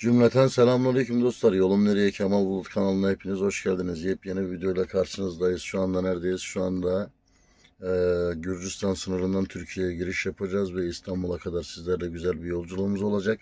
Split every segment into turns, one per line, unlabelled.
Cümleten selamünaleyküm dostlar. Yolum Nereye Kemal Bulut kanalına hepiniz hoş geldiniz. Yepyeni bir videoyla karşınızdayız. Şu anda neredeyiz? Şu anda Gürcistan sınırından Türkiye'ye giriş yapacağız ve İstanbul'a kadar sizlerle güzel bir yolculuğumuz olacak.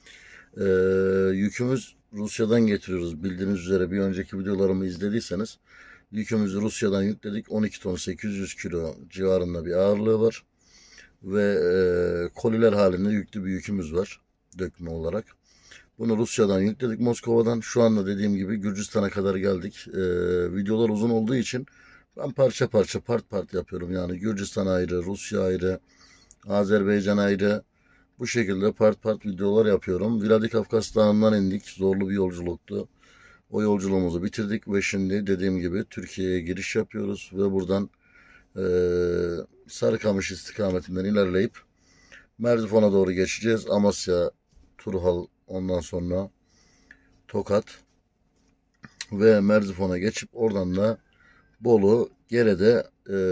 Yükümüz Rusya'dan getiriyoruz. Bildiğiniz üzere bir önceki videolarımı izlediyseniz yükümüzü Rusya'dan yükledik. 12 ton 800 kilo civarında bir ağırlığı var. Ve koliler halinde yüklü bir yükümüz var dökme olarak. Bunu Rusya'dan yükledik, Moskova'dan. Şu anda dediğim gibi Gürcistan'a kadar geldik. Videolar uzun olduğu için ben parça parça, part yapıyorum. Yani Gürcistan ayrı, Rusya ayrı, Azerbaycan ayrı. Bu şekilde part videolar yapıyorum. Vladikavkaz Dağı'ndan indik. Zorlu bir yolculuktu. O yolculuğumuzu bitirdik ve şimdi dediğim gibi Türkiye'ye giriş yapıyoruz. Ve buradan Sarıkamış istikametinden ilerleyip Merzifon'a doğru geçeceğiz. Amasya, Turhal, ondan sonra Tokat ve Merzifon'a geçip oradan da Bolu, Gere'de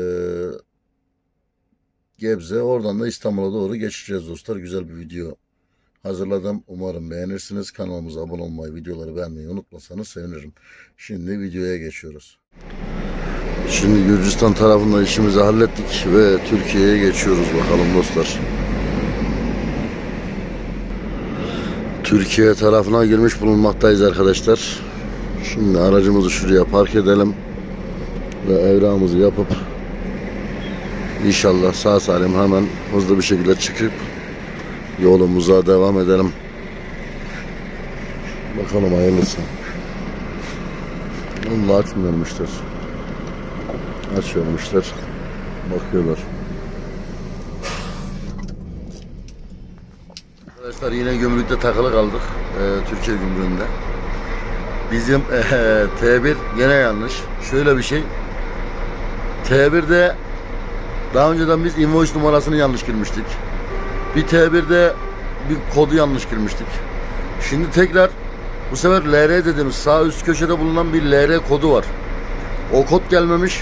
Gebze, oradan da İstanbul'a doğru geçeceğiz dostlar. Güzel bir video hazırladım. Umarım beğenirsiniz. Kanalımıza abone olmayı, videoları beğenmeyi unutmasanız sevinirim. Şimdi videoya geçiyoruz. Şimdi Gürcistan tarafında işimizi hallettik ve Türkiye'ye geçiyoruz bakalım dostlar. Türkiye tarafına girmiş bulunmaktayız arkadaşlar. Şimdi aracımızı şuraya park edelim ve evramımızı yapıp inşallah sağ salim hemen hızlı bir şekilde çıkıp yolumuza devam edelim. Bakalım hayırlısı. Bunu da açmıyormuşlar. Açıyormuşlar. Bakıyorlar. Arkadaşlar yine gümrükte takılı kaldık. Türkiye gümrüğünde. Bizim T1 gene yanlış. Şöyle bir şey. T1'de daha önceden biz invoice numarasını yanlış girmiştik. Bir T1'de bir kodu yanlış girmiştik. Şimdi tekrar bu sefer LR dediğimiz sağ üst köşede bulunan bir LR kodu var. O kod gelmemiş.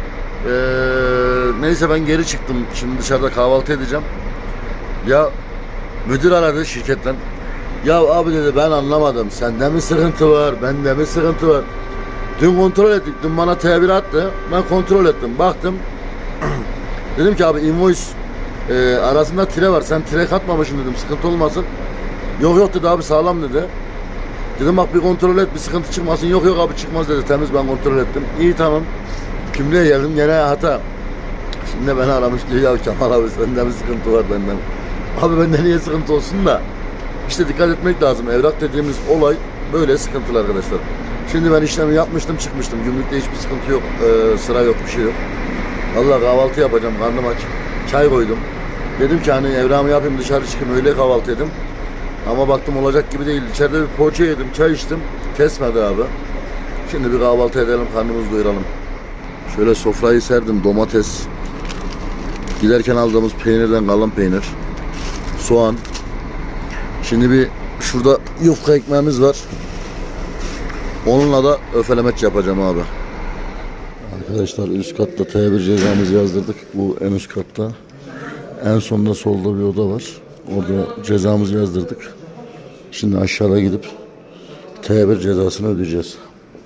Neyse ben geri çıktım. Şimdi dışarıda kahvaltı edeceğim. Ya müdür aradı şirketten. Ya abi dedi ben anlamadım. Sende mi sıkıntı var? Bende mi sıkıntı var? Dün kontrol ettik. Dün bana T1 attı. Ben kontrol ettim. Baktım. Dedim ki abi invoice arasında tire var. Sen tire katmamışsın dedim. Sıkıntı olmasın. Yok dedi abi sağlam dedi. Dedim bak bir kontrol et bir sıkıntı çıkmasın. Yok abi çıkmaz dedi. Temiz ben kontrol ettim. İyi tamam. Kimliğe geldim gene hata. Şimdi beni aramış diyor ya Kemal abi sende mi sıkıntı var benden. Abi bende niye sıkıntı olsun da. İşte dikkat etmek lazım. Evrak dediğimiz olay böyle sıkıntılı arkadaşlar. Şimdi ben işlemi yapmıştım çıkmıştım. Gümrükte hiçbir sıkıntı yok. Sıra yok bir şey yok. Vallahi kahvaltı yapacağım. Karnım aç. Çay koydum. Dedim ki hani evramı yapayım dışarı çıkayım öyle kahvaltı edeyim. Ama baktım olacak gibi değil. İçeride bir poğaça yedim. Çay içtim. Kesmedi abi. Şimdi bir kahvaltı edelim. Karnımızı doyuralım. Şöyle sofrayı serdim. Domates. Giderken aldığımız peynirden kalan peynir. Soğan. Şimdi bir şurada yufka ekmeğimiz var. Onunla da öfelemeç yapacağım abi. Arkadaşlar üst katta T1 cezamızı yazdırdık. Bu en üst katta. En sonda solda bir oda var. Orada cezamızı yazdırdık. Şimdi aşağıda gidip T1 cezasını ödeyeceğiz.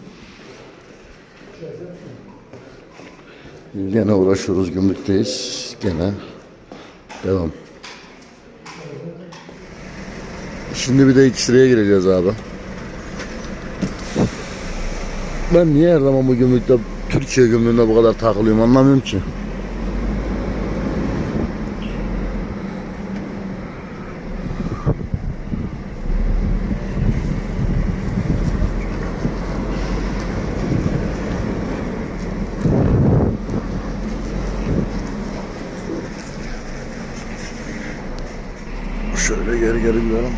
Gene uğraşıyoruz, gümrükteyiz. Gene devam. Şimdi bir de X-ray'e gireceğiz abi. Ben niye her zaman bu gümrükte, Türkiye gümrüğünde bu kadar takılıyorum anlamıyorum ki. Şöyle geri gidelim.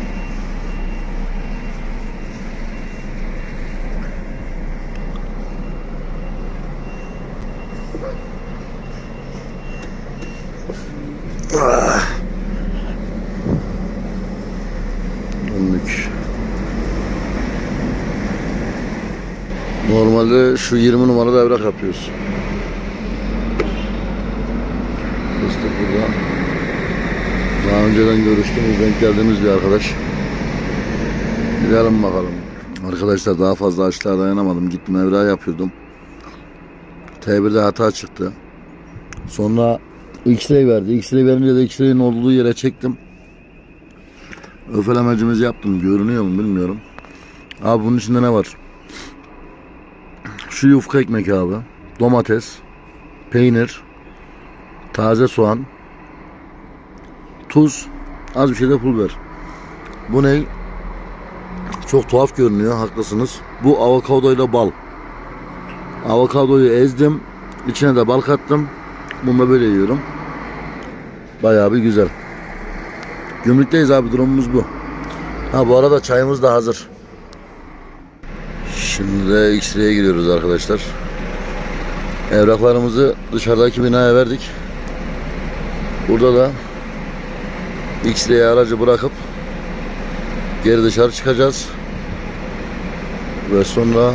Döndük. Normalde şu 20 numarada evrak yapıyoruz. Fıstık burada. Daha önceden görüştüğümüz, denk geldiğimiz bir arkadaş. Gidelim bakalım. Arkadaşlar daha fazla açlığa dayanamadım. Gittim evrağı yapıyordum. T1'de hata çıktı. Sonra X-ray verdi. X-ray verince de X-ray'in olduğu yere çektim. Öfelemecimizi yaptım. Görünüyor mu bilmiyorum. Abi bunun içinde ne var? Şu yufka ekmek abi. Domates. Peynir. Taze soğan. Tuz. Az bir şey de pul biber. Bu ne? Çok tuhaf görünüyor. Haklısınız. Bu avokadoyla bal. Avokadoyu ezdim. İçine de bal kattım. Bunu da böyle yiyorum. Bayağı bir güzel. Gümrükteyiz abi, durumumuz bu. Ha bu arada çayımız da hazır. Şimdi de X-ray'e giriyoruz arkadaşlar. Evraklarımızı dışarıdaki binaya verdik. Burada da X-ray'e aracı bırakıp geri dışarı çıkacağız. Ve sonra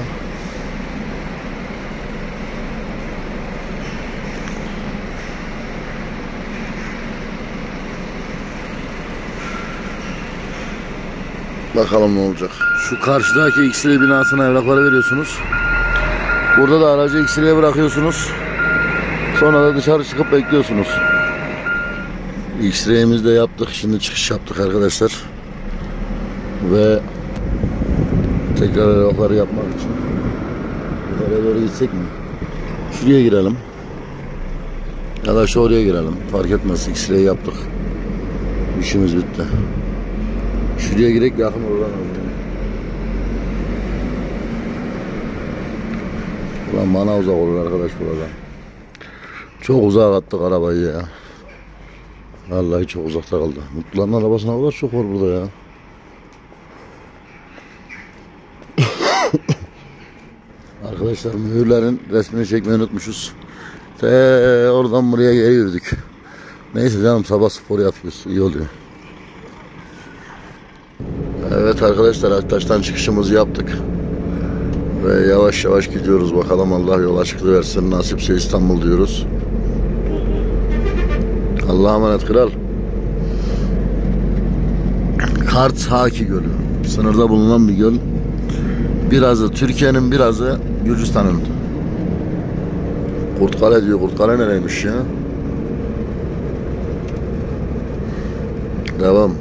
bakalım ne olacak. Şu karşıdaki X-ray binasına evrakları veriyorsunuz. Burada da aracı X-ray'e bırakıyorsunuz. Sonra da dışarı çıkıp bekliyorsunuz. X-ray'imizi de yaptık. Şimdi çıkış yaptık arkadaşlar. Ve tekrar evrakları yapmak için yukarıya doğru gitsek mi? Şuraya girelim. Ya da şu oraya girelim. Fark etmez. X-ray yaptık. İşimiz bitti. Şuraya girek, yakın oradan alalım. Ulan bana uzak olur arkadaş burada. Çok uzak attık arabayı ya. Vallahi çok uzakta kaldı. Mutluların arabasına kadar çok var burada ya. Arkadaşlar mühürlerin resmini çekmeyi unutmuşuz. Oradan buraya geri yürüdük. Neyse canım, sabah spor yapıyoruz. İyi oluyor. Evet arkadaşlar, Aktaş'tan çıkışımızı yaptık. Ve yavaş yavaş gidiyoruz. Bakalım Allah yol açıklığı versin. Nasipse İstanbul diyoruz. Allah'a emanet kral. Karthaki Gölü. Sınırda bulunan bir göl. Birazı Türkiye'nin, birazı Gürcistan'ın. Kurtkale diyor. Kurtkale nereymiş ya? Devam.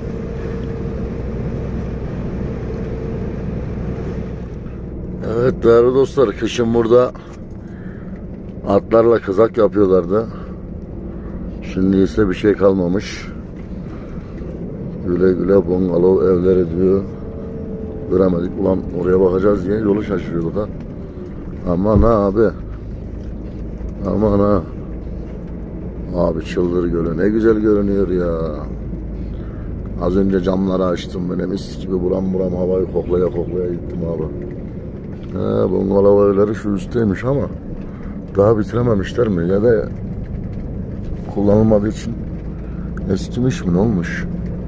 Evet değerli dostlar, kışın burada atlarla kızak yapıyorlardı. Şimdi ise bir şey kalmamış. Güle güle bungalov evleri diyor. Göremedik. Ulan oraya bakacağız diye yolu şaşırıyorduk ha. Aman ha abi. Aman ha. Abi Çıldır Gölü ne güzel görünüyor ya. Az önce camları açtım, böyle mis gibi buram buram havayı koklaya koklaya gittim abi. Bungalov evleri şu üstteymiş ama daha bitirememişler mi ya da kullanılmadığı için eskimiş mi, ne olmuş?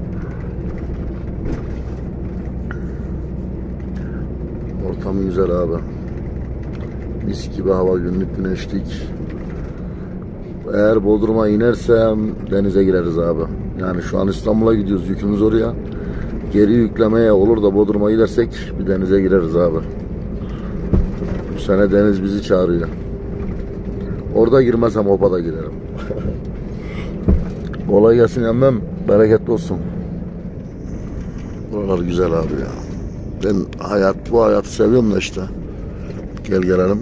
Ortam güzel abi. Mis gibi hava, günlük güneşlik. Eğer Bodrum'a inersem denize gireriz abi. Yani şu an İstanbul'a gidiyoruz, yükümüz oraya. Geri yüklemeye olur da Bodrum'a gidersek bir denize gireriz abi. Bu sene deniz bizi çağırıyor. Orada girmezsem Opa'da girerim. Kolay gelsin emmem. Bereketli olsun. Buralar güzel abi ya. Ben bu hayatı seviyorum da işte. Gel gelelim.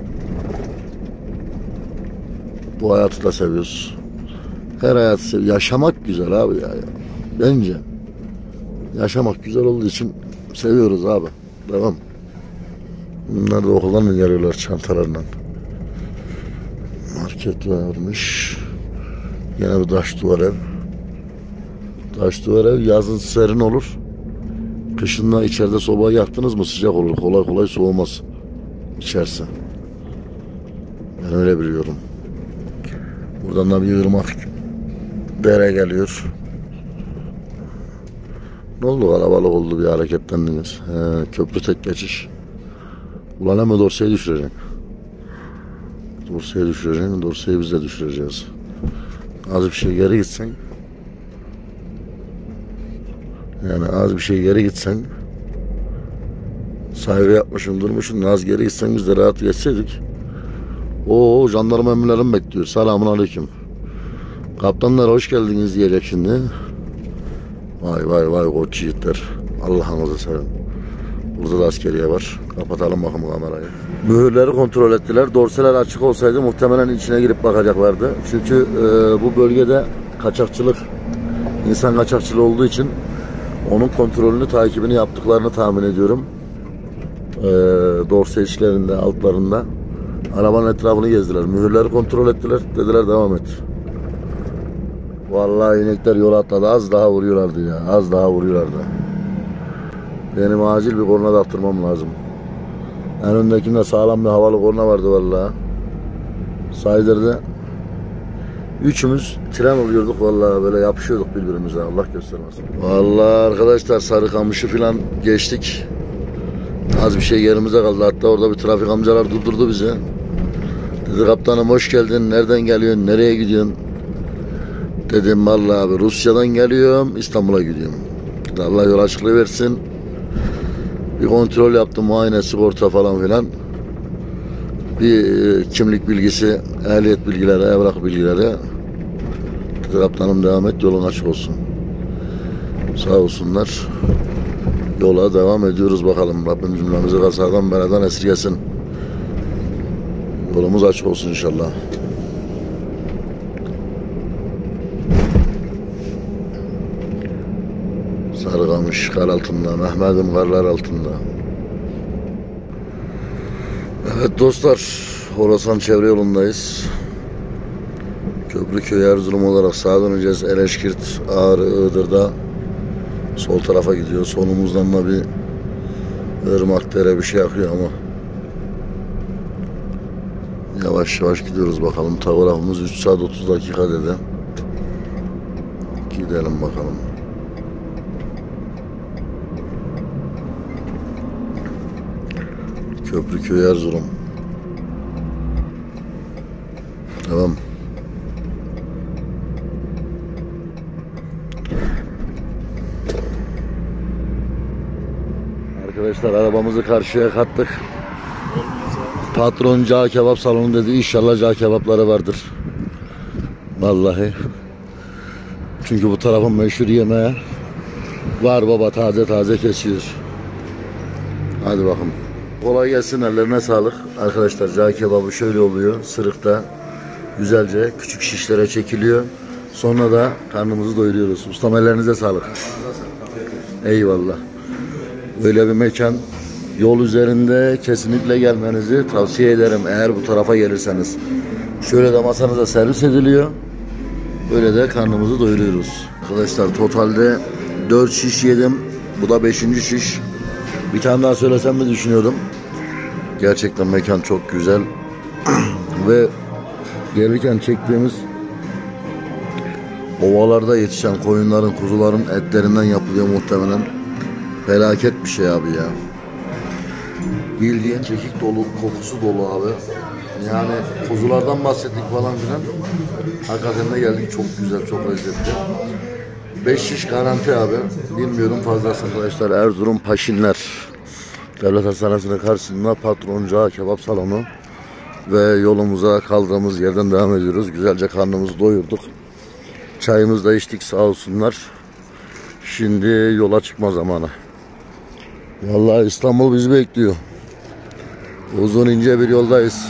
Bu hayatı da seviyoruz. Her hayatı seviyoruz. Yaşamak güzel abi ya. Bence. Yaşamak güzel olduğu için seviyoruz abi. Devam. Bunlar da okuldan mı geliyorlar çantalarla? Market varmış. Yine bir taş duvar ev. Taş duvar ev yazın serin olur. Kışında içeride sobayı yaktınız mı sıcak olur. Kolay kolay soğumaz içerisi. Ben öyle biliyorum. Buradan da bir ırmak dere geliyor. Ne oldu, kalabalık oldu, bir hareketlendiniz. Köprü tek geçiş. Ulan hemen dorseyi düşüreceksin. Dorseyi düşüreceksin. Dorseyi biz de düşüreceğiz. Az bir şey geri gitsen. Yani az bir şey geri gitsen Saygı yapmışım, durmuşum. Naz geri gitsen biz de rahat geçseydik. Oo, jandarma emirlerim bekliyor. Selamun aleyküm. Kaptanlar hoş geldiniz diyecek şimdi. Vay vay vay koç yiğitler. Allah'ınızı sevin. Burada da askeriye var. Kapatalım bakın kamerayı. Mühürleri kontrol ettiler. Dorseler açık olsaydı muhtemelen içine girip bakacaklardı. Çünkü bu bölgede kaçakçılık, insan kaçakçılığı olduğu için onun kontrolünü, takibini yaptıklarını tahmin ediyorum. Dorse içlerinde, altlarında. Arabanın etrafını gezdiler. Mühürleri kontrol ettiler. Dediler devam et. Vallahi inekler yola atladı. Az daha vuruyorlardı ya. Az daha vuruyorlardı. Benim acil bir korna taktırmam lazım. En öndekinde sağlam bir havalı korna vardı vallahi. Saydırdı. Üçümüz tren oluyorduk vallahi, böyle yapışıyorduk birbirimize, Allah göstermesin. Vallahi arkadaşlar Sarıkamış'ı falan geçtik. Az bir şey yerimize kaldı. Hatta orada bir trafik amcalar durdurdu bizi. Dedi kaptanım hoş geldin. Nereden geliyorsun? Nereye gidiyorsun? Dedim vallahi abi Rusya'dan geliyorum. İstanbul'a gidiyorum. Dedi, Allah yol açıklığı versin. Bir kontrol yaptım. Muayene, sigorta falan filan. Bir kimlik bilgisi, ehliyet bilgileri, evrak bilgileri. Dedi kaptanım devam et. Yolun açık olsun. Sağ olsunlar. Yola devam ediyoruz bakalım. Rabbim cümlemizi kazadan beladan esirgesin. Yolumuz açık olsun inşallah. Sarıkamış kar altında, Mehmet'im karlar altında. Evet dostlar, Horasan çevre yolundayız. Köprüköy Erzurum olarak sağa döneceğiz. Eleşkirt, Ağrı, Iğdır'da sol tarafa gidiyor. Solumuzdan da bir ırmak, dere bir şey akıyor ama yavaş yavaş gidiyoruz bakalım. Tavırafımız 3 saat 30 dakika dedi. Gidelim bakalım. Köprüköy Erzurum. Tamam. Arkadaşlar arabamızı karşıya kattık. Patron cağ kebap salonu dedi. İnşallah cağ kebapları vardır. Vallahi. Çünkü bu tarafın meşhur yemeği var baba, taze taze kesiyor. Hadi bakalım. Kolay gelsin, ellerine sağlık. Arkadaşlar cağ kebabı şöyle oluyor. Sırıkta güzelce küçük şişlere çekiliyor. Sonra da karnımızı doyuruyoruz. Ustam ellerinize sağlık. Eyvallah. Böyle bir mekan, yol üzerinde kesinlikle gelmenizi tavsiye ederim eğer bu tarafa gelirseniz. Şöyle de masanıza servis ediliyor. Böyle de karnımızı doyuruyoruz. Arkadaşlar totalde 4 şiş yedim. Bu da 5. şiş. Bir tane daha söylesem mi düşünüyordum. Gerçekten mekan çok güzel. Ve gelirken çektiğimiz ovalarda yetişen koyunların, kuzuların etlerinden yapılıyor muhtemelen. Felaket bir şey abi ya. Bildiğin kekik dolu, kokusu dolu abi. Yani kuzulardan bahsettik falan filan. Hakikaten de geldik, çok güzel, çok lezzetli. 5 şiş garanti abi. Bilmiyorum fazlası arkadaşlar. Erzurum Paşinler Devlet Hastanesi'nin karşısında Patron Cağ Kebap Salonu. Ve yolumuza kaldığımız yerden devam ediyoruz. Güzelce karnımızı doyurduk. Çayımızı da içtik sağ olsunlar. Şimdi yola çıkma zamanı. Vallahi İstanbul bizi bekliyor. Uzun ince bir yoldayız.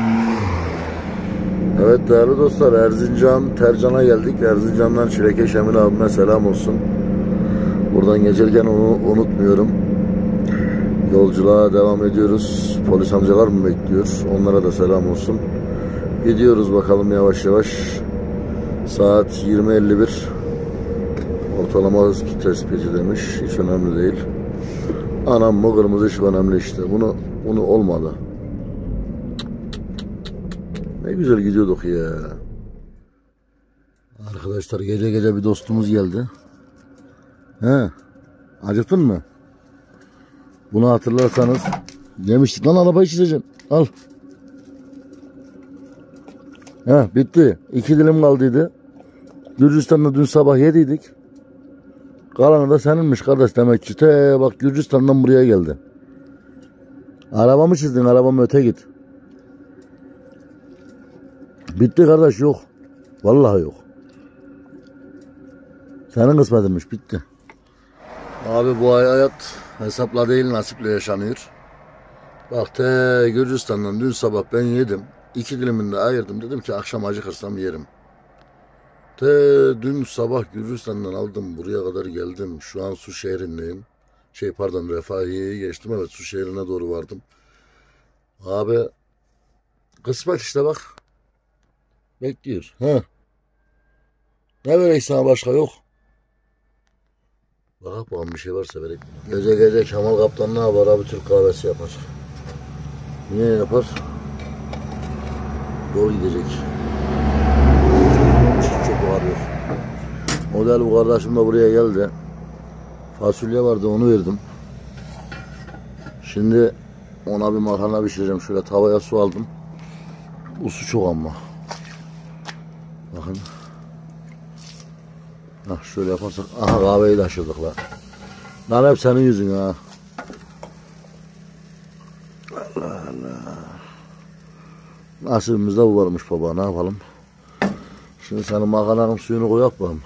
Evet değerli dostlar, Erzincan Tercan'a geldik. Erzincan'dan Çilekeş Emin abime selam olsun. Buradan geçerken onu unutmuyorum. Yolculuğa devam ediyoruz. Polis amcalar mı bekliyor? Onlara da selam olsun. Gidiyoruz bakalım yavaş yavaş. Saat 20.51. Ortalama hız tespiti demiş. Hiç önemli değil. Anam mı kırmızı ışık önemli işte. Bunu olmadı. Ne güzel gidiyorduk ya. Arkadaşlar gece gece bir dostumuz geldi. He. Acıktın mı? Bunu hatırlarsanız demiştik lan arabayı çizeceksin. Al. He bitti. 2 dilim kaldıydı. Gürcistan'da dün sabah yediydik. Kalanı da seninmiş kardeş demek ki. Bak Gürcistan'dan buraya geldi. Arabamı çizdin, arabamı öte git. Bitti kardeş, yok. Vallahi yok. Senin kısmetinmiş, bitti. Abi bu ay hayat hesapla değil nasiple yaşanıyor. Bak Gürcistan'dan dün sabah ben yedim. 2 dilimini de ayırdım. Dedim ki akşam acıkırsam yerim. Dün sabah Gürcistan'dan aldım. Buraya kadar geldim. Şu an Su şehrindeyim. Refahiye'yi geçtim. Evet, Su şehrine doğru vardım. Abi kısmet işte bak. Bekliyor. Ha. Ne vereyim sana başka, yok. Bak bakalım bir şey varsa vereyim. Gece gece Kemal Kaptan ne yapar abi? Türk kahvesi yapar. Niye yapar? Yol gidecek. Çok ağrıyor. Model bu kardeşim de buraya geldi. Fasulye vardı, onu verdim. Şimdi ona bir makarna pişireceğim. Şöyle tavaya su aldım. Bu su çok ama. Bakın. Hah, şöyle yaparsak. Aha, kahveyi de aşırdık lan. Lan hep senin yüzün ha. Allah Allah. Nasibimizde bu varmış baba, ne yapalım. Şimdi senin makarnanın suyunu koyak bakalım.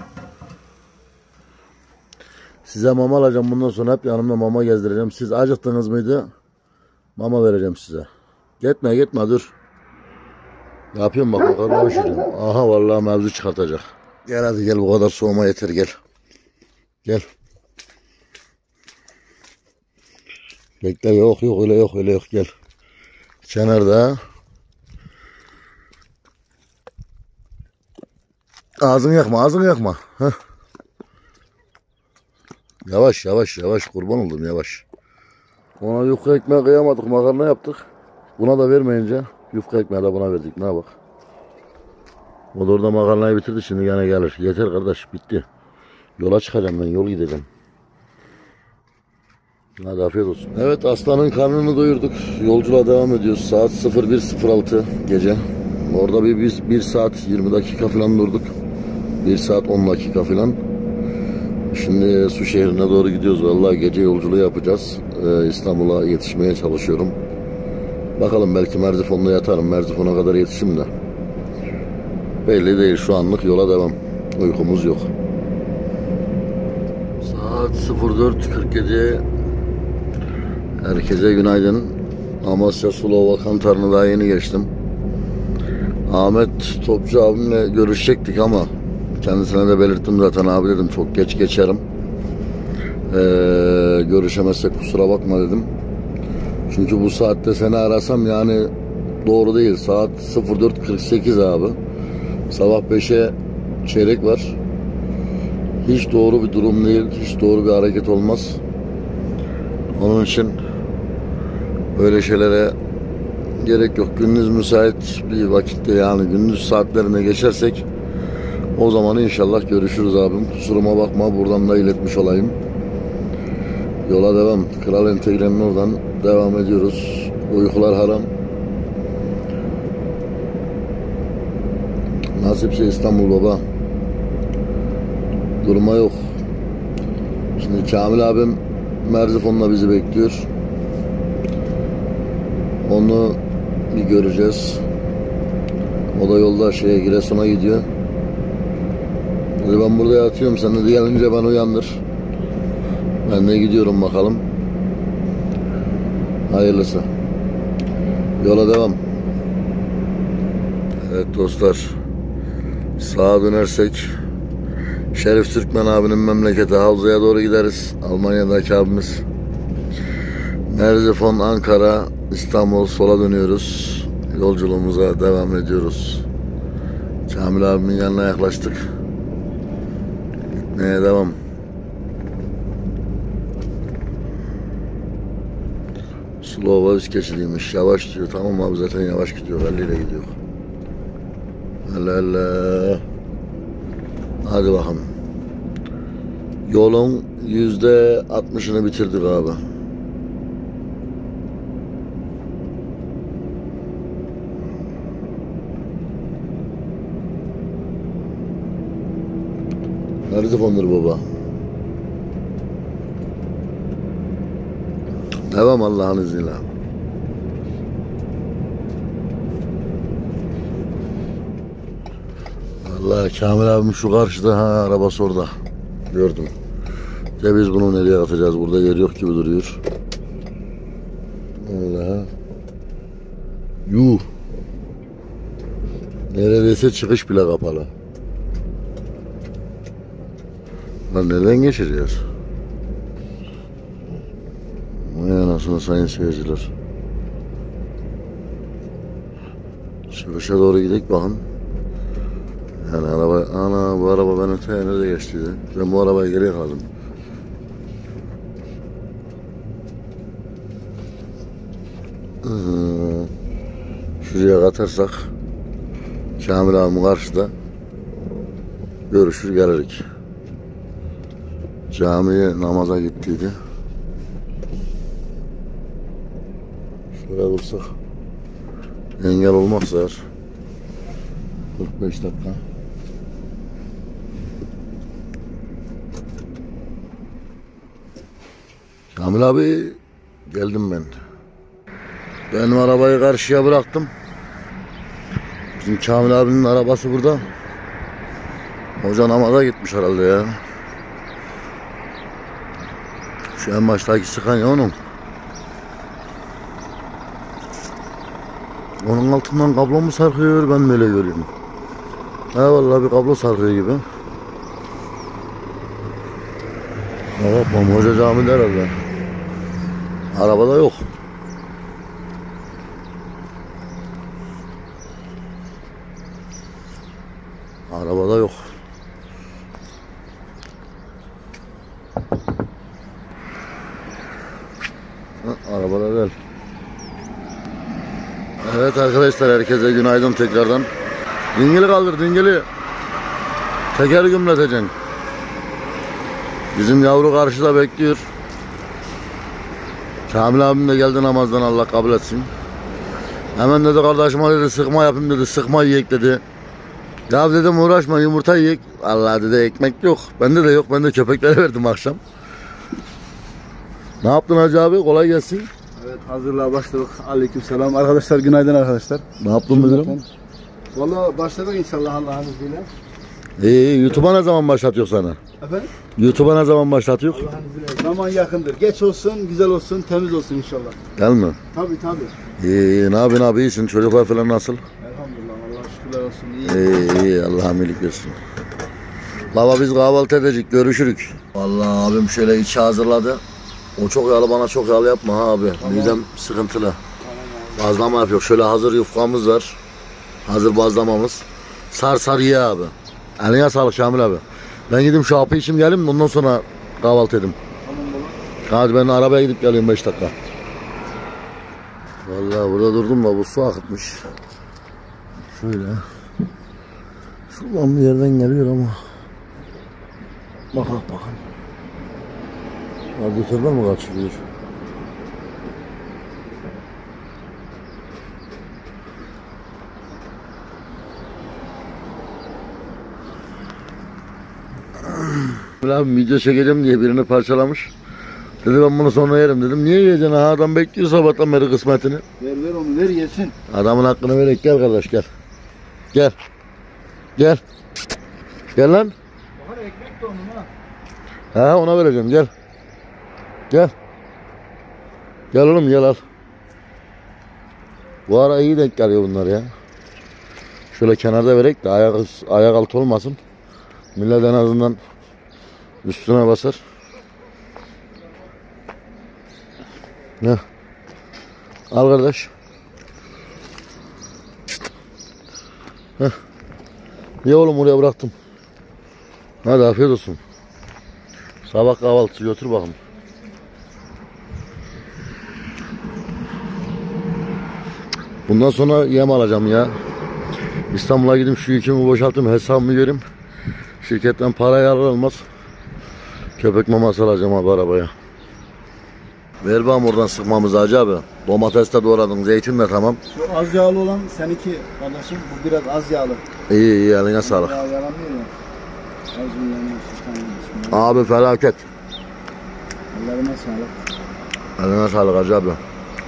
Size mama alacağım bundan sonra, hep yanımda mama gezdireceğim. Siz acıktınız mıydı? Mama vereceğim size. Gitme dur. Yapıyorum bak, makarna pişireceğim. Aha, vallahi mevzu çıkartacak. Gel hadi gel, bu kadar soğuma yeter, gel. Gel. Bekle, yok öyle yok, gel. Kenarda. Ağzını yakma. Heh. Yavaş kurban oldum, yavaş. Ona yufka ekmeği kıyamadık, makarna yaptık. Buna da vermeyince yufka ekmeği de buna verdik, ne bak. O da orada makarnayı bitirdi, şimdi gene gelir. Yeter kardeş, bitti. Yola çıkacağım ben, yol gideceğim. Hadi afiyet olsun. Evet, aslanın karnını doyurduk. Yolculuğa devam ediyoruz. Saat 01.06 gece. Orada bir saat 20 dakika falan durduk. 1 saat 10 dakika falan. Şimdi Su şehrine doğru gidiyoruz. Vallahi gece yolculuğu yapacağız. İstanbul'a yetişmeye çalışıyorum. Bakalım, belki Merzifon'da yatarım. Merzifon'a kadar yetişim de. Belli değil, şu anlık yola devam. Uykumuz yok. Saat 04.47. Herkese günaydın. Amasya Sulova Kantarı'nı daha yeni geçtim. Ahmet Topçu abimle görüşecektik ama kendisine de belirttim zaten, abi dedim çok geç geçerim. Görüşemezsek kusura bakma dedim. Çünkü bu saatte seni arasam yani doğru değil. Saat 04.48 abi. Sabah 5'e çeyrek var. Hiç doğru bir durum değil. Hiç doğru bir hareket olmaz. Onun için öyle şeylere gerek yok. Gündüz müsait bir vakitte, yani gündüz saatlerine geçersek o zaman inşallah görüşürüz abim. Kusuruma bakma, buradan da iletmiş olayım. Yola devam. Kral Entegre'nin oradan devam ediyoruz. Uykular haram. Nasipse İstanbul baba. Durma yok. Şimdi Kamil abim Merzifon'la bizi bekliyor. Onu bir göreceğiz. O da yolda Giresun'a gidiyor. Dedi ben burada yatıyorum, sen de gelince beni uyandır. Ben de gidiyorum bakalım. Hayırlısı. Yola devam. Evet dostlar. Sağa dönersek Şerif Türkmen abinin memleketi Havza'ya doğru gideriz. Almanya'daki abimiz. Merzifon, Ankara, İstanbul, sola dönüyoruz. Yolculuğumuza devam ediyoruz. Kamil abimin yanına yaklaştık. Gitmeye devam. Sulova üst geçidiymiş. Yavaş diyor. Tamam abi, zaten yavaş gidiyor. 50 ile gidiyor. Allah. Hadi bakalım. Yolun %60'ını bitirdik abi. Merzifon'dur baba. Devam Allah'ın izniyle. Vallahi Kamil abim şu karşıda, ha arabası orada. Gördüm. De biz bunu nereye atacağız? Burada yer yok gibi duruyor. Öyle. Yuh. Neredeyse çıkış bile kapalı. Lan nereden geçeceğiz? Vay anasını sayın seyirciler. Çıkışa doğru gidelim bakın. Yani ana bu araba benim öteye nerede geçtiydi? Ben bu arabayı geriye kaldım. Şuraya katarsak Kamil abim karşıda görüşür gelirik. Camiye namaza gittiydi. Şöyle olursak engel olmazsa 45 dakika. Kamil abi geldim ben. Benim arabayı karşıya bıraktım. Bizim Kamil abinin arabası burada. Hoca namaza gitmiş herhalde ya. Şu en baştaki sıkan ya onun. Onun altından kablo mu sarkıyor, ben böyle görüyorum. Ha vallahi bir kablo sarkıyor gibi. Bakmam hoca camide herhalde. Arabada yok. Arabada yok. Arabada değil. Evet arkadaşlar, herkese günaydın tekrardan. Dingili kaldır, dingili. Teker gümleteceksin. Bizim yavru karşıda bekliyor. Kamil abim de geldi namazdan, Allah kabul etsin. Hemen dedi kardeşime dedi sıkma yapayım dedi, sıkma yiyek dedi. Ya dedim uğraşma, yumurta yiyek. Allah dedi ekmek yok. Bende de yok, ben de köpeklere verdim akşam. Ne yaptın Hacı abi, kolay gelsin.
Evet, hazırlığa başladık. Aleykümselam arkadaşlar, günaydın arkadaşlar.
Ne yaptın müdürüm?
Vallahi başladık inşallah Allah'ın izniyle.
İyi, YouTube'a ne zaman başlatıyor sana?
Efendim?
YouTube'a ne zaman başlatıyor?
Allah'ın izniyle. Zaman yakındır. Geç olsun, güzel olsun, temiz olsun inşallah.
Değil mi?
Tabii tabii.
İyi, ne yapıyorsun abi, iyisin? Çocuklar falan nasıl?
Elhamdülillah, Allah'a şükürler olsun.
İyi, Allah'a iyilik versin. Baba biz kahvaltı edecek, görüşürük. Vallahi abim şöyle içi hazırladı. O çok yağlı, bana çok yağlı yapma ha abi. Tamam. Midem sıkıntılı. Tamam. Bazlama yapıyor. Şöyle hazır yufkamız var. Hazır bazlamamız. Sar ye abi. Eline sağlık Şamil abi. Ben gideyim şu hapı içim geleyim, ondan sonra kahvaltı edeyim.
Tamam baba.
Hadi ben arabaya gidip geleyim 5 dakika. Vallahi burada durdum da bu su akıtmış. Şöyle. Şuradan bir yerden geliyor ama. Bakın. Radyatörden mi kaçırıyor? Abi video çekeceğim diye birini parçalamış. Dedi ben bunu sonra yerim dedim. Niye yiyeceksin? Ha adam bekliyor sabahtan beri kısmetini.
Ver onu, ver yesin.
Adamın hakkını verek, gel kardeş gel. Gel. Gel lan.
Bahar ekmek de onun ha.
Ha ona vereceğim, gel. Gel oğlum gel al. Bu ara iyi denk geliyor bunlar ya. Şöyle kenarda verek de ayak altı olmasın. Millet en azından üstüne basar. Ne? Al kardeş. Heh. Ye oğlum, oraya bıraktım. Hadi afiyet olsun. Sabah kahvaltısı götür bakalım. Bundan sonra yem alacağım ya. İstanbul'a gidip şu yükümü boşaltayım, hesabımı göreyim. Şirketten parayı alır almaz köpek maması alacağım abi arabaya. Ver bakalım oradan sıkmamızı Hacı abi. Domates de doğradım, zeytin de tamam.
Şu az yağlı olan seninki kardeşim, bu biraz az yağlı.
İyi eline sağlık.
Yağ yaramıyor ya.
Abi felaket.
Ellerine sağlık.
Eline sağlık Hacı abi.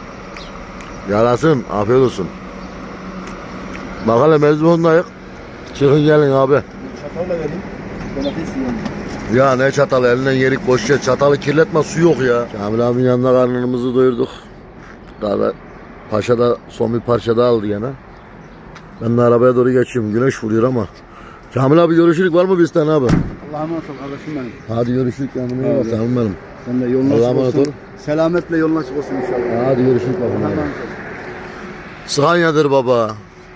Yarasın, afiyet olsun. Bakalım mezbundayız. Çıkın gelin abi.
Çatalla verdim. Domates yiyorum.
Ya ne çatalı, elinden yerik boş yer. Çatalı kirletme, su yok ya. Kamil abinin yanında karnımızı doyurduk. Daha Paşa da son bir parça daha aldı gene. Ben de arabaya doğru geçiyorum. Güneş vuruyor ama. Kamil abi görüşürük, var mı bizden abi?
Allah'a emanet ol kardeşim benim.
Hadi görüşürük, kendine iyi bak canım benim.
Sen de yolun
Allah'a
açık
emanet
olsun.
ol.
Selametle yolun açık olsun inşallah.
Hadi görüşürük
Allah'a
bakalım.
emanet ol.
Scania'dır baba.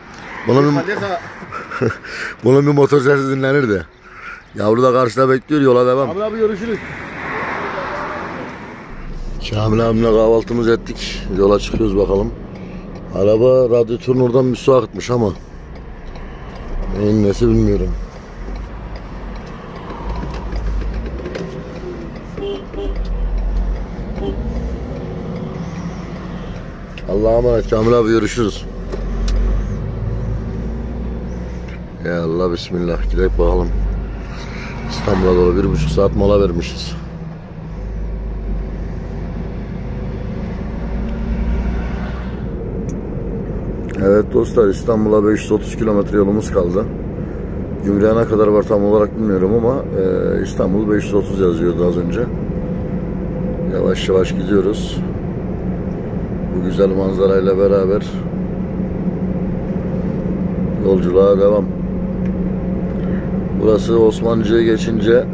Bunun bir motor sesi dinlenirdi. Yavru da karşıda bekliyor, yola devam.
Abi görüşürüz.
Kamil abimle kahvaltımızı ettik. Yola çıkıyoruz bakalım. Araba radyatörün oradan bir su akıtmış ama neyin nesi bilmiyorum. Allah'a emanet Kamil abi, görüşürüz. Ya Allah, bismillah, gidelim bakalım. İstanbul'a doğru 1,5 saat mola vermişiz. Evet dostlar, İstanbul'a 530 kilometre yolumuz kaldı. Gümrüğe ne kadar var tam olarak bilmiyorum ama İstanbul 530 yazıyordu az önce. Yavaş yavaş gidiyoruz. Bu güzel manzarayla beraber yolculuğa devam. Burası Osmancı'ya geçince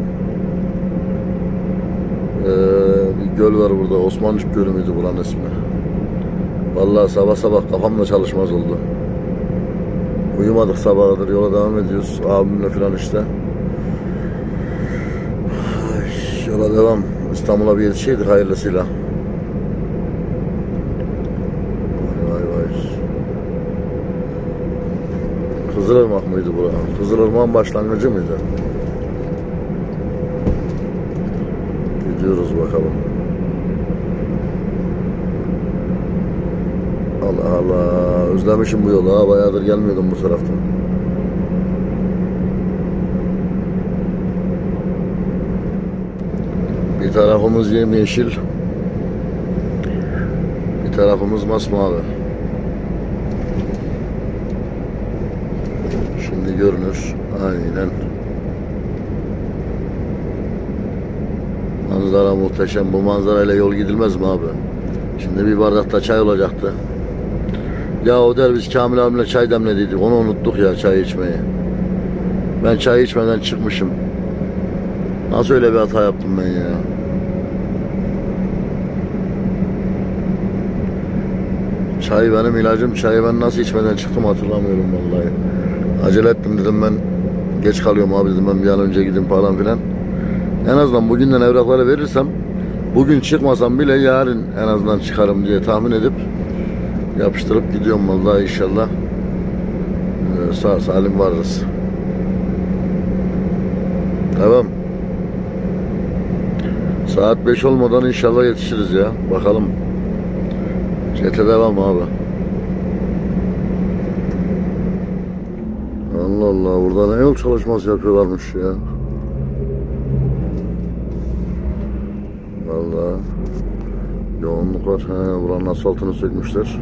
bir göl var burada. Osmancık Gölü müydü buranın ismi? Vallahi sabah sabah kafam da çalışmaz oldu. Uyumadık sabaha kadar, yola devam ediyoruz. Abimle falan işte. Ay, yola devam. İstanbul'a bir yetişeydik hayırlısıyla. Vay vay vay. Kızılırmak mıydı bura? Kızılırmak'ın başlangıcı mıydı? Gidiyoruz bakalım. Allah Allah, özlemişim bu yolu ha, bayağıdır gelmiyordum bu taraftan. Bir tarafımız yemyeşil, bir tarafımız masmavi. Şimdi görünür aynen. Manzara muhteşem. Bu manzarayla yol gidilmez mi abi? Şimdi bir bardakta çay olacaktı. Ya o der, biz Kamil abimle çay demlediydik, onu unuttuk ya, çay içmeyi. Ben çay içmeden çıkmışım. Nasıl öyle bir hata yaptım ben ya? Çay benim ilacım, çayı ben nasıl içmeden çıktım hatırlamıyorum vallahi. Acele ettim, dedim ben geç kalıyorum abi, dedim ben bir an önce gideyim falan filan. En azından bugünden evrakları verirsem, bugün çıkmasam bile yarın en azından çıkarım diye tahmin edip yapıştırıp gidiyorum vallahi, inşallah sağ salim varırız. Tamam. Saat 5 olmadan inşallah yetişiriz ya. Bakalım. Jete devam abi. Allah Allah, burada ne yol çalışması yapıyorlarmış ya. Vallahi yoğunluk var. He, buranın asfaltını sökmüşler.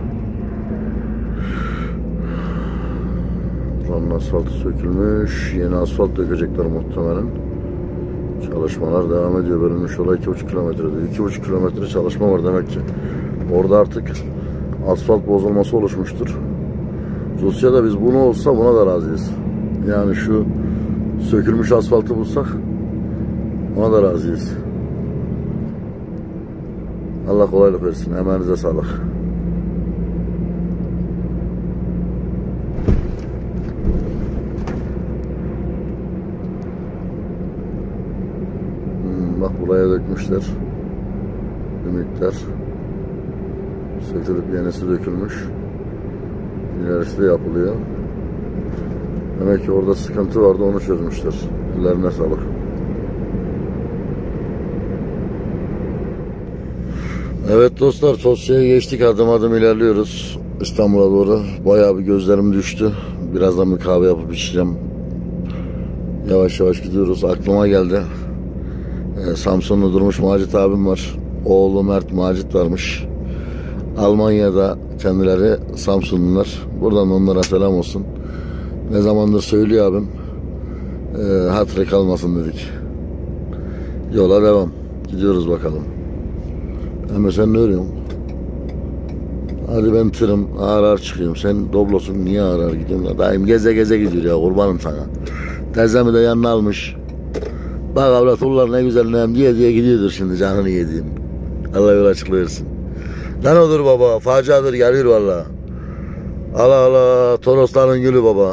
Buranın asfaltı sökülmüş. Yeni asfalt dökecekler muhtemelen. Çalışmalar devam ediyor. Bölünmüş olay 2,5 kilometrede. 2,5 kilometre çalışma var demek ki. Orada artık asfalt bozulması oluşmuştur. Rusya'da biz bunu olsa buna da razıyız. Yani şu sökülmüş asfaltı bulsak ona da razıyız. Allah kolaylık versin. Emeğinize sağlık. Bak buraya dökmüşler. Bir miktar. Sökülüp yenisi dökülmüş. İlerisi de yapılıyor. Demek ki orada sıkıntı vardı, onu çözmüşler. Ellerine sağlık. Evet dostlar, Tosya'ya geçtik, adım adım ilerliyoruz İstanbul'a doğru. Bayağı bir gözlerim düştü. Birazdan bir kahve yapıp içeceğim. Yavaş yavaş gidiyoruz. Aklıma geldi. Samsun'da durmuş Macit abim var. Oğlu Mert Macit varmış. Almanya'da kendileri Samsunlular. Buradan onlara selam olsun. Ne zamandır söylüyor abim. Hatırı kalmasın dedik. Yola devam. Gidiyoruz bakalım. Ama sen ne örüyorsun? Hadi ben tırım ağır ağır çıkıyorum. Sen doblosun niye ağır ağır gidiyorsun? Daim geze geze gidiyor ya, kurbanım sana. Teyzemi de yanına almış. Bak avrat onlar ne güzel nem diye gidiyordur şimdi, canını yediğim. Allah yol açık versin. Lan odur baba, faciadır, geliyor valla. Allah Allah, Torosların gülü baba.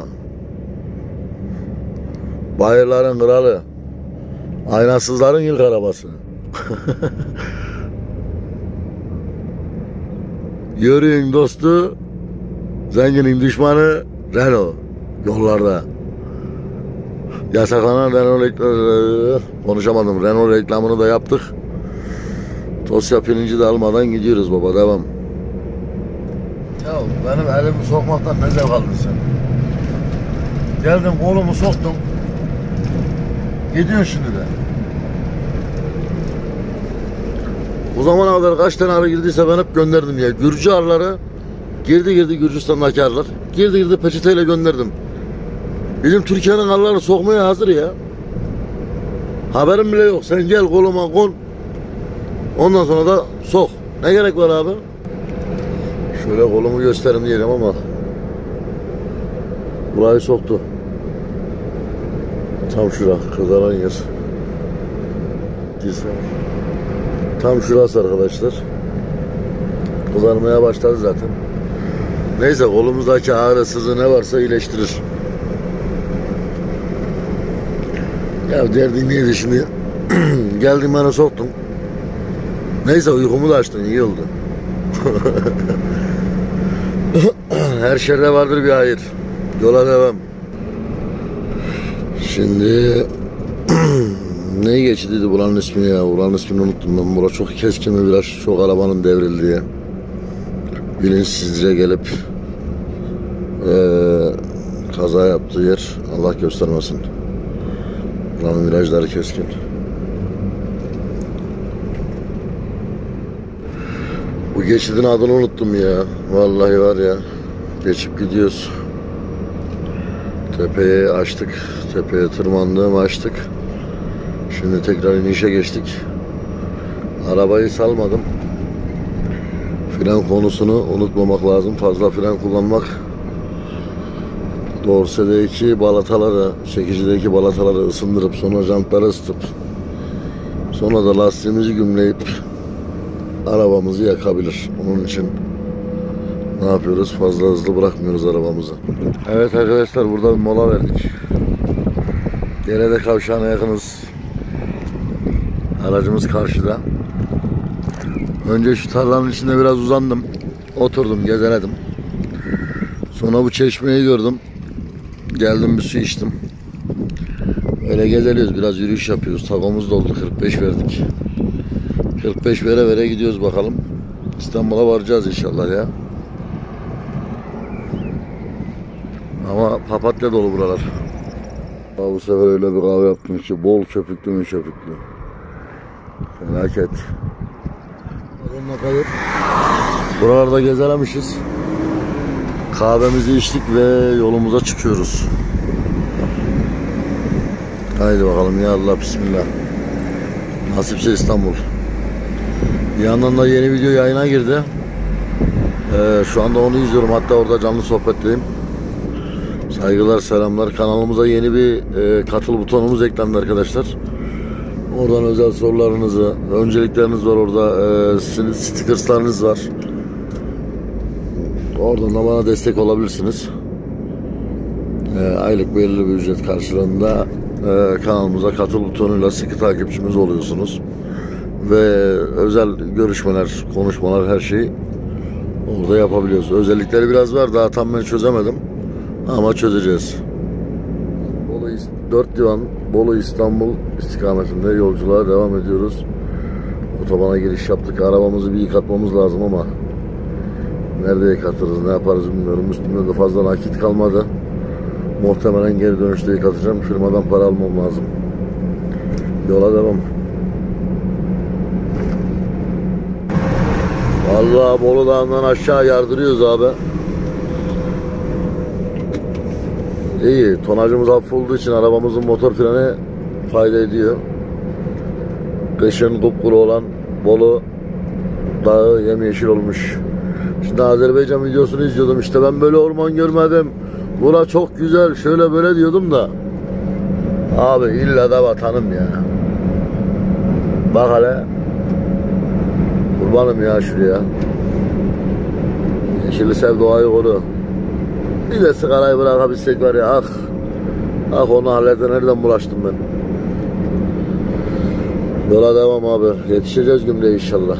Bayırların kralı. Aynasızların ilk arabası. Yürüyün dostu, zenginin düşmanı Renault yollarda. Yasaklanan Renault reklamı, konuşamadım. Renault reklamını da yaptık. Tosya pirinci de almadan gidiyoruz baba, devam. Ya benim elimi sokmaktan ne zevk aldın sen? Geldin kolumu soktun. Gidiyorsun şimdi de. O zamana kadar kaç tane arı girdiyse ben hep gönderdim ya. Gürcü arıları girdi Gürcistan'daki arılar. Girdi peçeteyle gönderdim. Bizim Türkiye'nin arıları sokmaya hazır ya. Haberim bile yok. Sen gel koluma kon. Ondan sonra da sok. Ne gerek var abi? Şöyle kolumu gösterim diyelim ama burayı soktu. Tam şura kızaran yer. Tam şurası arkadaşlar. Kızarmaya başladı zaten. Neyse, kolumuzdaki ağrı sızı ne varsa iyileştirir. Ya derdin neydi şimdi? Geldin bana soktun. Neyse, uykumu da açtın, iyi oldu. Her şerde vardır bir hayır. Yola devam. Şimdi neyi geçtiydi buranın ismi ya? Buranın ismini unuttum ben. Bura çok keskin bir viraj. Çok arabanın devrildiği. Bilinçsizce gelip kaza yaptığı yer. Allah göstermesin. Buranın virajları keskin. Bu geçidin adını unuttum ya. Vallahi var ya. Geçip gidiyoruz. Tepeyi açtık. Tepeye tırmandım, açtık. Şimdi tekrar inişe geçtik. Arabayı salmadım. Fren konusunu unutmamak lazım. Fazla fren kullanmak dorsedeki balataları, çekicideki balataları ısındırıp sonra jantları ısıtıp sonra da lastiğimizi gümleyip arabamızı yakabilir. Onun için ne yapıyoruz? Fazla hızlı bırakmıyoruz arabamızı. Evet arkadaşlar, burada bir mola verdik. Derede kavşağına yakınız. Aracımız karşıda. Önce şu tarlanın içinde biraz uzandım. Oturdum, gezeledim. Sonra bu çeşmeyi gördüm. Geldim bir su içtim. Öyle gezeliyoruz, biraz yürüyüş yapıyoruz. Takomuz doldu, 45 verdik. 45 vere gidiyoruz bakalım. İstanbul'a varacağız inşallah ya. Ama papatya dolu buralar. Bu sefer öyle bir kahve yaptım ki bol köpüklü mü köpüklü. Felaket. Buralarda gezelemişiz. Kahvemizi içtik ve yolumuza çıkıyoruz. Haydi bakalım ya Allah, bismillah. Nasipse İstanbul. Bir yandan da yeni video yayına girdi. Şu anda onu izliyorum. Hatta orada canlı sohbetteyim. Saygılar, selamlar. Kanalımıza yeni bir katıl butonumuz eklendi arkadaşlar. Oradan özel sorularınızı, öncelikleriniz var orada. Stickerslarınız var. Oradan da bana destek olabilirsiniz. Aylık belirli bir ücret karşılığında kanalımıza katıl butonuyla sıkı takipçimiz oluyorsunuz. Ve özel görüşmeler, konuşmalar, her şeyi orada yapabiliyoruz. Özellikleri biraz var, daha tam ben çözemedim. Ama çözeceğiz. Bolu 4 Divan, Bolu İstanbul istikametinde yolculuğa devam ediyoruz. Otobana giriş yaptık. Arabamızı bir yıkatmamız lazım ama nerede yıkatırız, ne yaparız bilmiyorum. Üstümde de fazla nakit kalmadı. Muhtemelen geri dönüşte yıkatacağım. Firmadan para almam lazım. Yola devam. Vallahi Bolu Dağı'ndan aşağı yardırıyoruz abi. İyi, tonajımız hafif olduğu için arabamızın motor freni fayda ediyor. Kışın kupkuru olan Bolu dağı yemyeşil olmuş. Şimdi Azerbaycan videosunu izliyordum, işte ben böyle orman görmedim, bura çok güzel, şöyle böyle diyordum da abi illa da vatanım ya. Bak hele, kurbanım ya şuraya. Yeşilli sev, doğayı koru. Bir de sigarayı bırakabilsek var ya, ah onu hallede nereden bulaştım ben. Yola devam abi, yetişeceğiz Gümrüğe inşallah.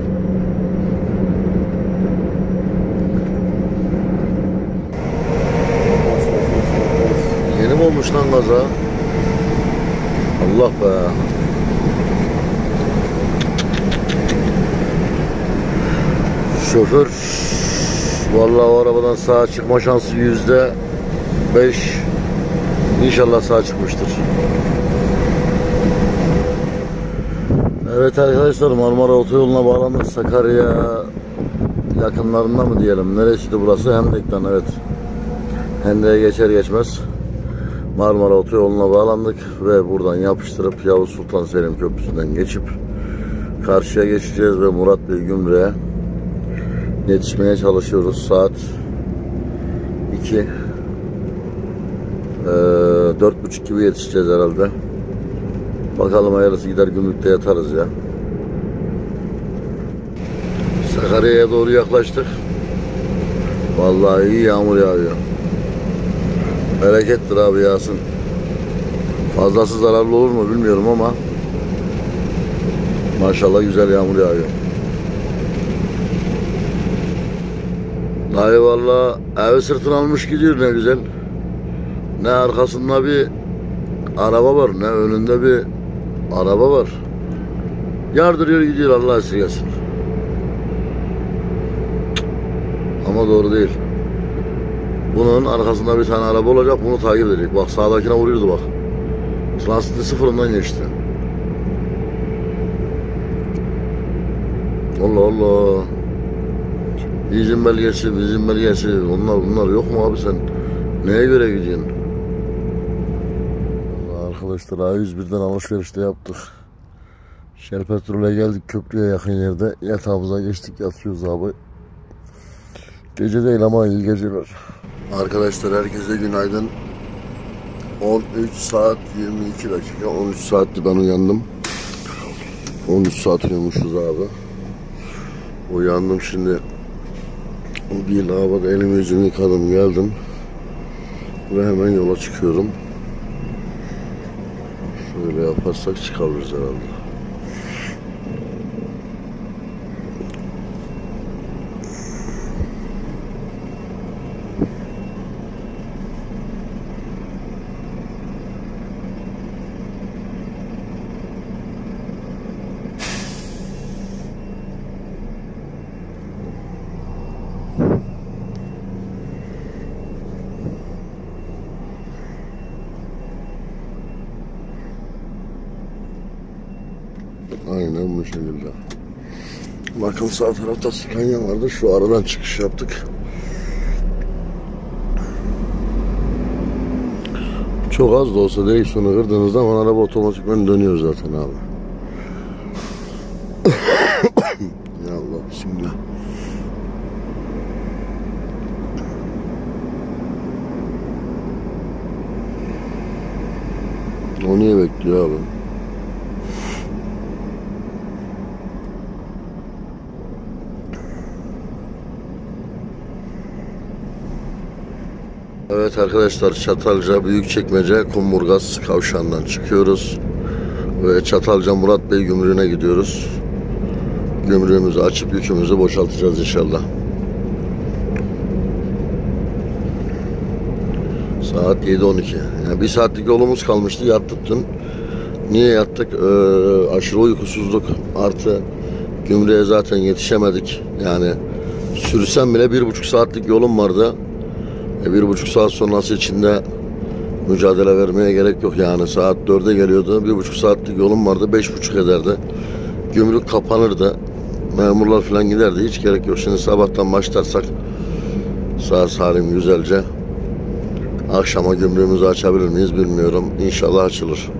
Yeni mi olmuş lan gaza? Allah be. Şoför vallahi o arabadan sağa çıkma şansı %5. İnşallah sağa çıkmıştır. Evet arkadaşlar, Marmara Otoyolu'na bağlandık. Sakarya yakınlarında mı diyelim? Neresiydi burası? Hendek'ten, evet. Hendek'e geçer geçmez Marmara Otoyolu'na bağlandık ve buradan yapıştırıp Yavuz Sultan Selim Köprüsü'nden geçip karşıya geçeceğiz ve Murat Bey Gümrüğe yetişmeye çalışıyoruz. Saat 2, 4.30 gibi yetişeceğiz herhalde. Bakalım hayırlısı, gider gümrükte yatarız ya. Sakarya'ya doğru yaklaştık. Vallahi iyi yağmur yağıyor. Berekettir abi, yağsın. Fazlası zararlı olur mu bilmiyorum ama maşallah güzel yağmur yağıyor. Dayı valla evi sırtına almış gidiyor, ne güzel. Ne arkasında bir araba var, ne önünde bir araba var. Yardırıyor gidiyor, Allah esirgesin. Ama doğru değil. Bunun arkasında bir tane araba olacak, bunu takip edecek. Bak sağdakine vuruyordu bak. Transiti sıfırından geçti. Allah Allah. İzin belgesi. Bunlar yok mu abi, sen neye göre gidiyorsun? Arkadaşlar A101'den alışverişte yaptık. Shell Petrol'e geldik, köprüye yakın yerde. Yatağımıza geçtik, yatıyoruz abi. Gece değil ama iyi geceler. Arkadaşlar herkese günaydın. 13 saat 22 dakika. 13 saatti ben uyandım. 13 saat uyumuşuz abi. Uyandım şimdi. Bir lavaboda elimi yüzümü yıkadım, geldim. Ve hemen yola çıkıyorum. Şöyle yaparsak çıkabiliriz herhalde. Aynen bu şekilde. Bakın sağ tarafta Scania vardı. Şu aradan çıkış yaptık. Çok az da olsa direksiyonu kırdığınız zaman araba otomatikman dönüyor zaten abi. Ya Allah, bismillah. O niye bekliyor abi? Evet arkadaşlar, Çatalca Büyükçekmece Kumburgaz kavşağından çıkıyoruz ve Çatalca Murat Bey Gümrüğü'ne gidiyoruz. Gümrüğümüzü açıp yükümüzü boşaltacağız inşallah. Saat 7:12. Yani bir saatlik yolumuz kalmıştı, yattık dün. Niye yattık? Aşırı uykusuzluk artı Gümrüğe zaten yetişemedik. Yani sürsem bile 1,5 saatlik yolum vardı. 1,5 saat sonrası içinde mücadele vermeye gerek yok yani. Saat 4'e geliyordu. 1,5 saatlik yolum vardı. 5,5 ederdi. Gümrük kapanırdı. Memurlar falan giderdi. Hiç gerek yok. Şimdi sabahtan başlarsak sağ salim güzelce Akşama gümrüğümüzü açabilir miyiz bilmiyorum. İnşallah açılır.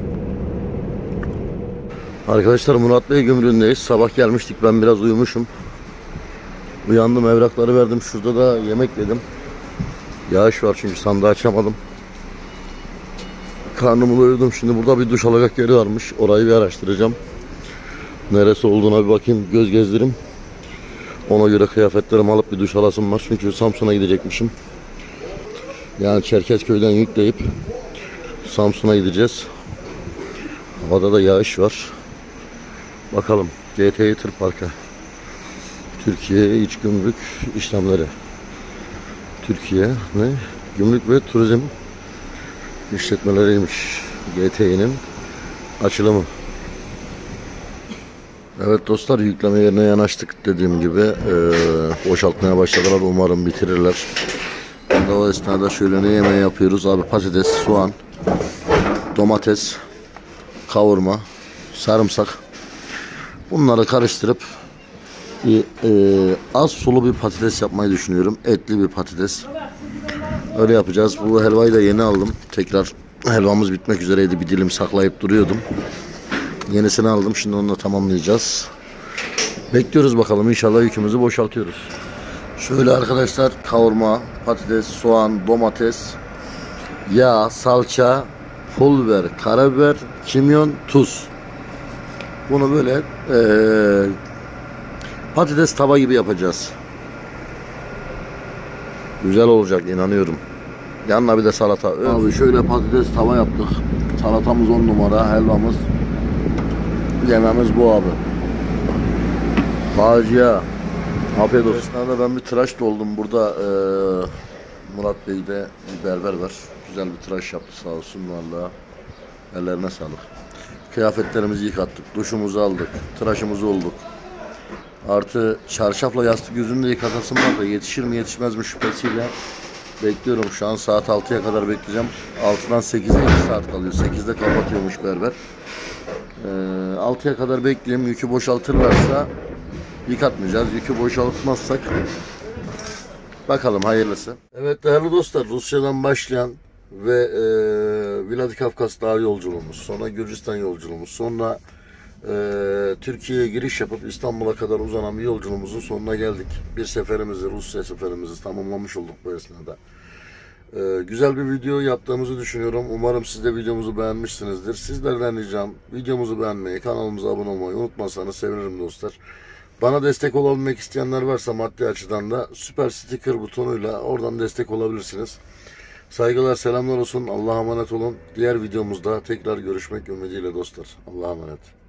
Arkadaşlar Murat Bey gümrüğündeyiz. Sabah gelmiştik, ben biraz uyumuşum. Uyandım, evrakları verdim. Şurada da yemek yedim. Yağış var çünkü sandığı açamadım. Karnımı doyurdum. Şimdi burada bir duş alacak yeri varmış. Orayı bir araştıracağım. Neresi olduğuna bir bakayım, göz gezdireyim. Ona göre kıyafetlerimi alıp bir duş alasım var. Çünkü Samsun'a gidecekmişim. Yani Çerkezköy'den yükleyip Samsun'a gideceğiz. Havada da yağış var. Bakalım. GTİ Tır Parkı. Türkiye İç Gümrük İşlemleri. Türkiye ne? Gümrük ve Turizm işletmeleriymiş. GTİ'nin açılımı. Evet dostlar, yükleme yerine yanaştık dediğim gibi. Boşaltmaya başladılar. Umarım bitirirler. Şimdi o esnada şöyle ne yemeği yapıyoruz abi: patates, soğan, domates, kavurma, sarımsak. Bunları karıştırıp az sulu bir patates yapmayı düşünüyorum. Etli bir patates. Öyle yapacağız. Bu helvayı da yeni aldım. Tekrar helvamız bitmek üzereydi. Bir dilim saklayıp duruyordum. Yenisini aldım. Şimdi onu da tamamlayacağız. Bekliyoruz bakalım. İnşallah yükümüzü boşaltıyoruz. Şöyle arkadaşlar, kavurma, patates, soğan, domates, yağ, salça, pul biber, karabiber, kimyon, tuz. Bunu böyle patates tava gibi yapacağız. Güzel olacak, inanıyorum. Yanına bir de salata. Abi şöyle patates tava yaptık. Salatamız 10 numara, helvamız. Yememiz bu abi. Bağcıya. Afiyet olsun. Esnada ben bir tıraş doldum. Burada Murat Bey'de bir berber var. Güzel bir tıraş yaptı sağ olsun vallahi. Ellerine sağlık. Kıyafetlerimizi yıkattık. Duşumuzu aldık. Tıraşımızı olduk. Artı çarşafla yastık yüzünü de yıkatasım var da yetişir mi yetişmez mi şüphesiyle bekliyorum. Şu an saat 6'ya kadar bekleyeceğim. 6'dan 8'e 2 saat kalıyor. 8'de kapatıyormuş berber. 6'ya kadar bekleyeyim. Yükü boşaltırlarsa yıkatmayacağız. Yükü boşaltmazsak bakalım, hayırlısı. Evet değerli dostlar, Rusya'dan başlayan ve Vladikavkaz Dağı yolculuğumuz, sonra Gürcistan yolculuğumuz, sonra Türkiye'ye giriş yapıp İstanbul'a kadar uzanan bir yolculuğumuzun sonuna geldik. Bir seferimizi, Rusya seferimizi tamamlamış olduk bu esnada. Güzel bir video yaptığımızı düşünüyorum. Umarım siz de videomuzu beğenmişsinizdir. Sizlerden ricam videomuzu beğenmeyi, kanalımıza abone olmayı unutmazsanız sevinirim dostlar. Bana destek olabilmek isteyenler varsa maddi açıdan da süper sticker butonuyla oradan destek olabilirsiniz. Saygılar, selamlar olsun. Allah'a emanet olun. Diğer videomuzda tekrar görüşmek ümidiyle dostlar. Allah'a emanet.